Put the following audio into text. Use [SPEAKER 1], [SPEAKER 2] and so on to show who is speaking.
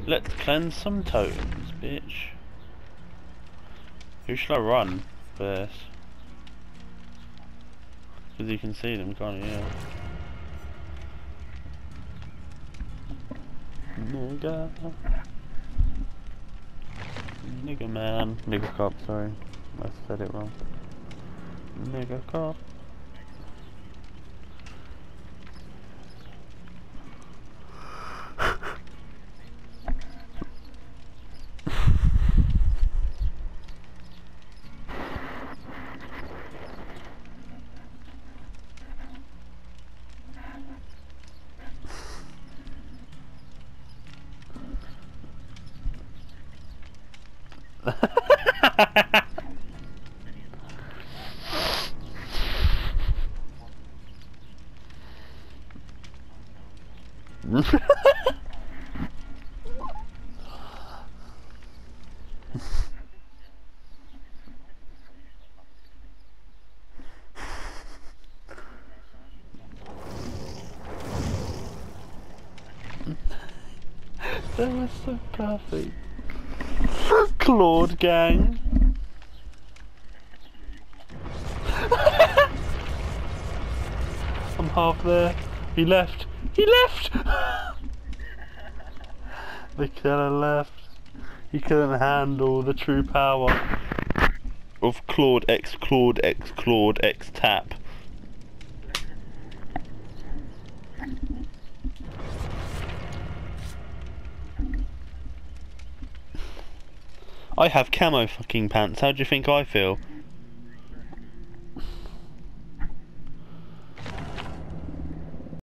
[SPEAKER 1] Let's cleanse some totems, bitch. Who should I run first? Because you can see them, can't you? Yeah. Nigga. Nigga man. Nigga cop, sorry. I said it wrong. Nigga cop. That was so perfect. Claude gang. I'm half there. He left. He left! The killer left. He couldn't handle the true power of Claude X Tapp. I have camo fucking pants, how do you think I feel?